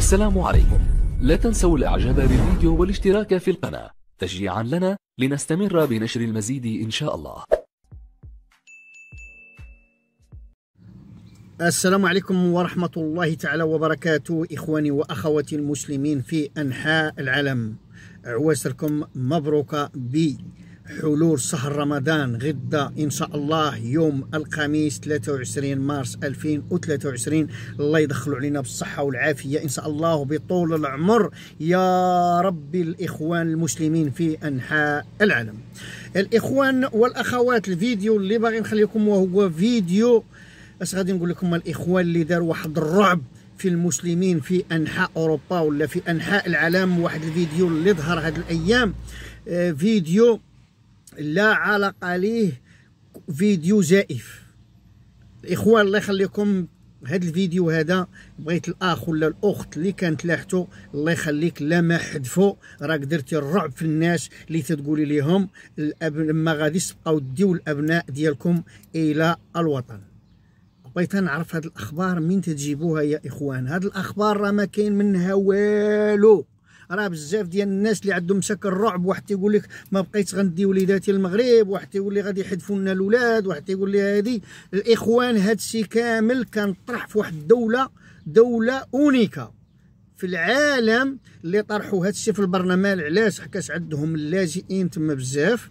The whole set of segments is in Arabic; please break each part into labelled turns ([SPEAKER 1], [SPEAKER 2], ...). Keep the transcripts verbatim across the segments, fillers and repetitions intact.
[SPEAKER 1] السلام عليكم. لا تنسوا الاعجاب بالفيديو والاشتراك في القناة تشجيعا لنا لنستمر بنشر المزيد ان شاء الله.
[SPEAKER 2] السلام عليكم ورحمة الله تعالى وبركاته. إخواني وأخواتي المسلمين في أنحاء العالم، عواشركم مبروكة بحلول شهر رمضان. غدا إن شاء الله يوم الخميس ثلاثة وعشرين مارس ألفين وثلاثة وعشرين. الله يدخلوا علينا بالصحة والعافية إن شاء الله وبطول العمر يا رب. الإخوان المسلمين في أنحاء العالم، الإخوان والأخوات، الفيديو اللي باغي نخليكم وهو فيديو اش غادي نقول لكم. الاخوان اللي دار واحد الرعب في المسلمين في انحاء اوروبا ولا في انحاء العالم، واحد الفيديو اللي ظهر هذه الايام، آه فيديو لا علاقه ليه، فيديو زائف. الاخوان الله يخليكم، هذا الفيديو هذا بغيت الاخ ولا الاخت اللي كانت لاحته الله يخليك لا ما حذفوا، راك درتي الرعب في الناس اللي تتقولي لهم الأب... ما غاديش تبقاو ديو الابناء ديالكم الى الوطن. بغيت نعرف هاد الاخبار من تجيبوها يا اخوان. هاد الاخبار راه ما كاين منها والو. راه بزاف ديال الناس اللي عندهم مساك الرعب، واحد تيقول لك ما بقيتش غندي وليداتي للمغرب، واحد تيقول لي غادي يحذفوا لنا الاولاد، واحد تيقول لي هادي. الاخوان هادشي كامل كان طرح في واحد الدوله، دوله اونيكا في العالم اللي طرحوا هادشي في البرلمان. علاش؟ حكاش عندهم اللاجئين تما بزاف،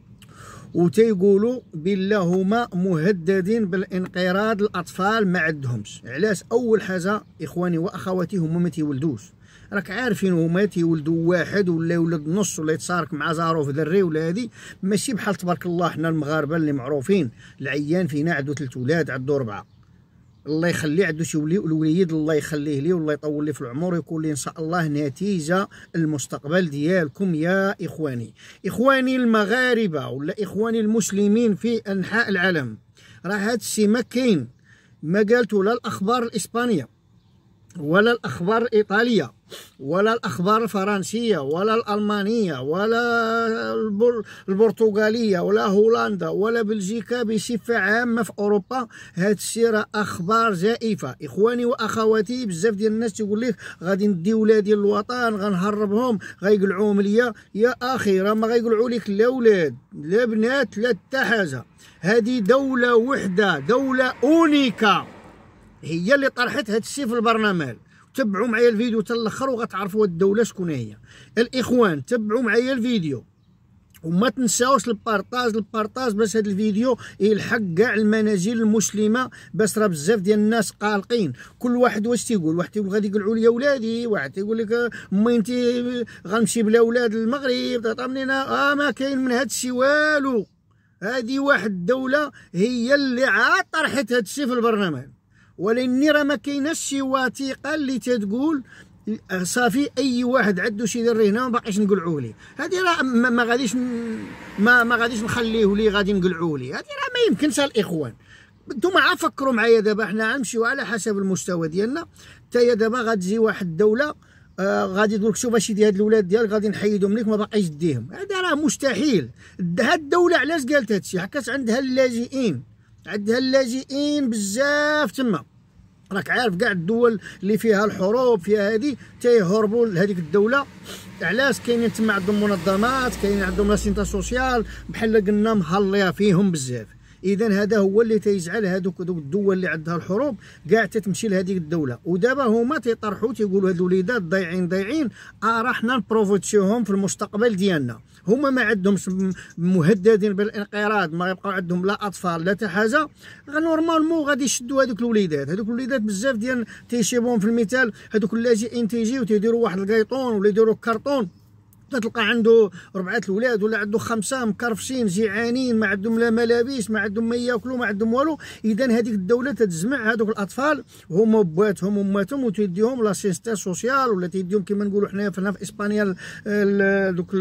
[SPEAKER 2] وتيقولوا بالله هما مهددين بالانقراض. الاطفال ما عندهمش. علاش؟ اول حاجه اخواني واخواتي هما ما تيولدوش. راك عارفين هما تيولدوا واحد ولا يولد نص ولا يتشارك مع زاروف دري ولا هادي. ماشي بحال تبارك الله حنا المغاربه اللي معروفين العيان فينا عنده ثلاث ولاد، عنده اربعه، الله يخليه عنده شي وليد الله يخليه ليه والله يطول ليه في العمر ويكون ليه ان شاء الله نتيجه المستقبل ديالكم يا اخواني. اخواني المغاربه ولا اخواني المسلمين في انحاء العالم، راه هادشي ما كاين، ما قالتو لا الاخبار الاسبانيه ولا الاخبار الايطاليه ولا الاخبار الفرنسيه ولا الالمانيه ولا البرتغاليه ولا هولندا ولا بلجيكا بصفه عامه في اوروبا. هاد الشيء راه اخبار زائفه. اخواني واخواتي، بزاف ديال الناس تيقول لك غادي ندي ولادي للوطن، غنهربهم، غيقلعوهم ليا. يا اخي راه ما غيقلعوا لك لا ولاد لا بنات لا حتى حاجه. هذه دوله وحده، دوله اونيكا هي اللي طرحت هاد الشيء في البرلمان. تبعوا معايا الفيديو حتى الاخر وغتعرفوا الدوله شكون هي. الاخوان تبعوا معايا الفيديو وما تنساوش البارطاج البارطاج باش هذا الفيديو يلحق كاع المنازل المسلمه، باش راه بزاف ديال الناس قالقين. كل واحد واش تيقول؟ واحد تيقول غادي يقلعوا لي ولادي، واحد تيقول لك امي انت غنمشي بلا ولاد للمغرب، تعطينينا. اه ما كاين من هذا الشيء والو. هذه واحد الدوله هي اللي عاد طرحت هذا الشيء في البرلمان، ولكن راه ما كايناش شي وثيقه اللي تتقول صافي اي واحد عنده شي دري هنا ما باقيش نقلعوه ليه. هذه راه ما غاديش ما ما غاديش نخليه ليه، غادي نقلعوه ليه. هذه راه ما يمكنش. الاخوان نتوما عا فكروا معايا دابا، حنا غنمشيو على حسب المستوى ديالنا. حتى دابا غتجي واحد الدوله آه غادي تقول لك شوف اش دي هاد الاولاد ديالك غادي نحيدهم لك ما باقيش ديهم. هذا راه مستحيل. هاد الدوله علاش قالت هادشي؟ حكات عندها اللاجئين، عندها اللاجئين بزاف تما. راك عارف كاع الدول اللي فيها الحروب فيها هذه تيهربوا لهذيك الدوله. علاش؟ كاينين تما عندهم منظمات، كاينين عندهم لاسينتا سوسيال بحال قلنا مهليه فيهم بزاف. اذا هذا هو اللي تيجعل هذوك الدول اللي عندها الحروب كاع تتمشي لهذيك الدوله. ودابا هما تيطرحوا تيقولوا هاد الوليدات ضايعين ضايعين، اه راه حنا نبروفيتيوهم في المستقبل ديالنا. هما ما عندهمش مهددين بالانقراض، ما يبقاو عندهم لا اطفال لا حتى حاجه. نورمالمون غادي يشدوا هذوك الوليدات. هذوك الوليدات بزاف ديال تيشيبهم في المثال هذوك اللاجئين تيجيو تيديروا واحد الكيطون ولا يديروا كرتون، تلقى عنده ربعه الاولاد ولا عنده خمسه مكرفشين جيعانين ما عندهم لا ملابس ما عندهم ما ياكلوا ما عندهم والو. اذا هذيك الدوله تتجمع هذوك الاطفال هما بواتهم واماتهم وتديهم لاسيستان سوسيال ولا تديهم كما نقولوا حنا في اسبانيا دوك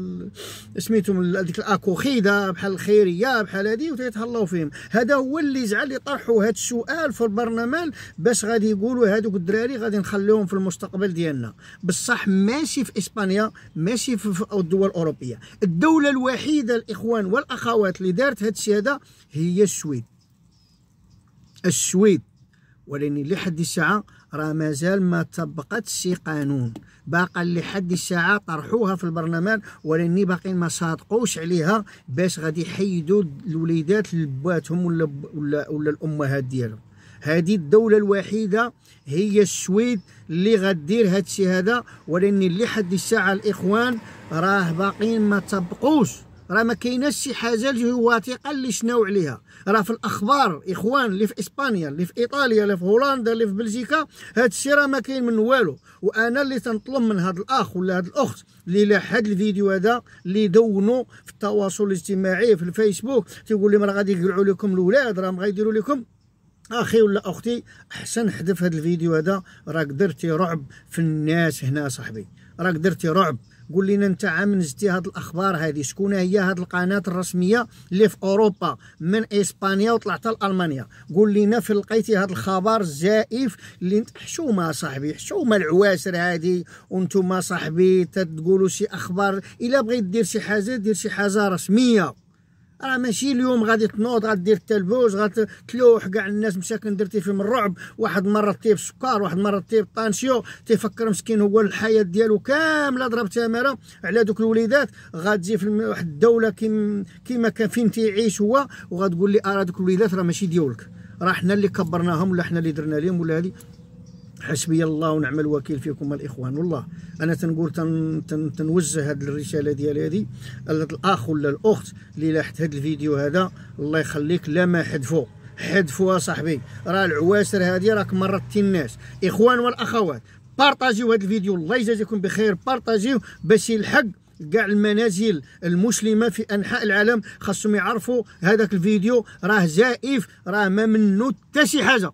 [SPEAKER 2] سميتهم هذيك الاكوخيده بحال الخيريه بحال هذه وتيتهلاو فيهم. هذا هو اللي جعل يطرحوا هذا السؤال في البرلمان، باش غادي يقولوا هذوك الدراري غادي نخليهم في المستقبل ديالنا. بصح ماشي في اسبانيا، ماشي في الدول الاوروبيه. الدوله الوحيده الاخوان والاخوات اللي دارت هذا الشيء هذا هي السويد. السويد ولكن لحد الساعه راه مازال ما طبقتش شي قانون، باقا لحد الساعه طرحوها في البرلمان ولكن باقيين ما صادقوش عليها باش غادي يحيدوا الوليدات لباتهم ولا ولا ولا الامهات ديالهم. هذه الدوله الوحيده هي السويد اللي غدير هذا الشيء هذا، ولكن لحد الساعه الاخوان راه باقيين ما طبقوش، راه ما كايناش شي حاجه اللي واثقه اللي شناو عليها. راه في الاخبار اخوان اللي في اسبانيا اللي في ايطاليا اللي في هولندا اللي في بلجيكا هذا الشيء راه ما كاين منه والو. وانا اللي تنطلب من هذا الاخ ولا هذه الاخت اللي لاحظ الفيديو هذا اللي دونوا في التواصل الاجتماعي في الفيسبوك تيقول لي راه غادي يقلعوا لكم الاولاد، راه غيديروا لكم، اخي ولا اختي احسن حذف هذا الفيديو هذا، راك درتي رعب في الناس هنا صاحبي، راك درتي رعب. قول لنا انت عام نزلتي هاد الاخبار هذه، شكون هي هاد القناه الرسميه اللي في اوروبا من اسبانيا وطلعت لالمانيا؟ قول لنا فين لقيتي هاد الخبر الزائف اللي انت حشومه صاحبي، حشومه العواشر هذه، وانتم صاحبي تقولوا شي اخبار. الا بغيت دير شي حاجه دير شي حاجه رسميه، راه ماشي اليوم غادي تنوض غدير التلفوز غتلوح كاع الناس مساكن درتي فيهم الرعب. واحد مره طيب السكر، واحد مره طيب الطانسيو، تيفكر مسكين هو الحياه ديالو كامله ضرب تماره على دوك الوليدات. غتجي في واحد الدوله كيما كيما كان فين تيعيش هو وغتقول لي اه دوك الوليدات راه ماشي ديالك، راه حنا اللي كبرناهم ولا حنا اللي درنا لهم ولا هذه. حسبي الله ونعم الوكيل فيكم الاخوان. والله انا تنقول تن تن تنوجه هذه الرساله ديالي هذه الاخ ولا الاخت اللي لاحظت هذا الفيديو هذا، الله يخليك لا ما حذفوا حذفوا صاحبي، راه العواشر هذه راك مرضتي الناس. اخوان والاخوات بارطاجيو هذا الفيديو، الله يجازيكم بخير، بارطاجيو باش يلحق كاع المنازل المسلمه في انحاء العالم، خاصهم يعرفوا هذاك الفيديو راه زائف، راه ما منه حتى شي حاجه،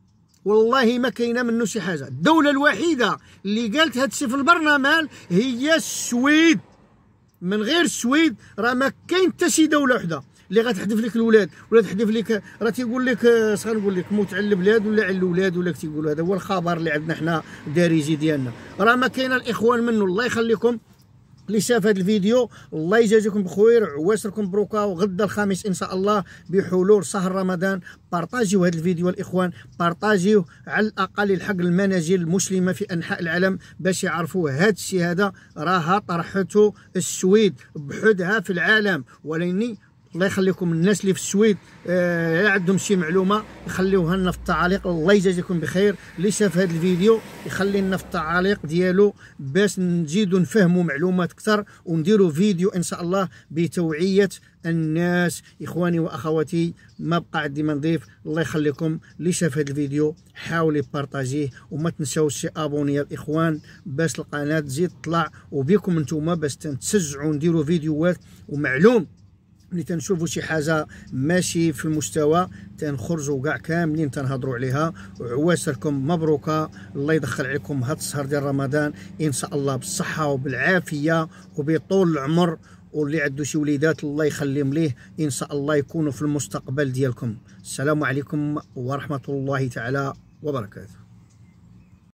[SPEAKER 2] والله ما كاينه منه شي حاجه. الدوله الوحيده اللي قالت هذا الشيء في البرلمان هي السويد، من غير السويد راه ما كاين حتى شي دوله وحده اللي غتحذف لك الاولاد ولا تحذف لك. راه تيقول لك اش غنقول لك، موت على البلاد ولا على الاولاد ولا تيقول هذا هو الخبر اللي عندنا حنا دارجي ديالنا، راه ما كاين الاخوان منه. الله يخليكم اللي شاف هذا الفيديو الله يجازيكم بخير، عواشركم مبروكه، وغدا الخميس ان شاء الله بحلول شهر رمضان. بارطاجيو هذا الفيديو الاخوان، بارطاجيو على الاقل يلحق المنازل المسلمه في انحاء العالم باش يعرفوا هذا الشيء هذا راه طرحته السويد بحدها في العالم. ولكن الله يخليكم الناس اللي في السويد آه عندهم شي معلومه يخليوها لنا في التعاليق. الله يجازيكم بخير، اللي شاف هذا الفيديو يخلي لنا في التعاليق ديالو باش نزيدوا نفهموا معلومات اكثر ونديروا فيديو ان شاء الله بتوعيه الناس. اخواني واخواتي ما بقى عندي ما نضيف، الله يخليكم. اللي شاف هذا الفيديو حاول يبارطاجيه، وما تنساوش ابوني يا الاخوان باش القناه تزيد تطلع، وبكم انتم باش تشجعوا نديروا فيديوهات. ومعلوم ملي تنشوفوا شي حاجه ماشي في المستوى تنخرجوا كاع كاملين تنهضروا عليها. وعواشركم مبروكه، الله يدخل عليكم هذا الشهر ديال رمضان ان شاء الله بالصحه وبالعافيه وبطول العمر، واللي عنده شي وليدات الله يخليهم ليه ان شاء الله يكونوا في المستقبل ديالكم. السلام عليكم ورحمه الله تعالى وبركاته.